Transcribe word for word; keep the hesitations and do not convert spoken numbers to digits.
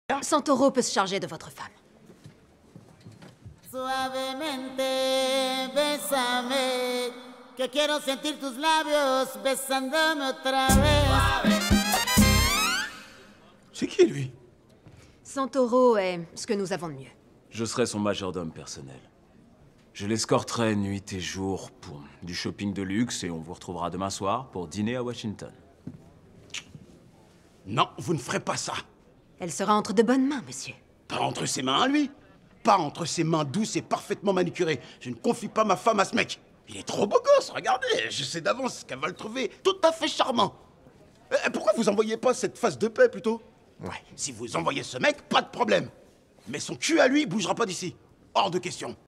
Santoro peut se charger de votre femme. Suavemente, bésame, que quiero sentir tus labios besándome otra vez. C'est qui, lui? Santoro est ce que nous avons de mieux. Je serai son majordome personnel. Je l'escorterai nuit et jour pour du shopping de luxe et on vous retrouvera demain soir pour dîner à Washington. Non, vous ne ferez pas ça. Elle sera entre de bonnes mains, monsieur. Pas entre ses mains à lui. Pas entre ses mains douces et parfaitement manucurées. Je ne confie pas ma femme à ce mec. Il est trop beau gosse, regardez. Je sais d'avance qu'elle va le trouver tout à fait charmant. Euh, pourquoi vous envoyez pas cette face de paix, plutôt? Ouais, si vous envoyez ce mec, pas de problème. Mais son cul à lui bougera pas d'ici. Hors de question.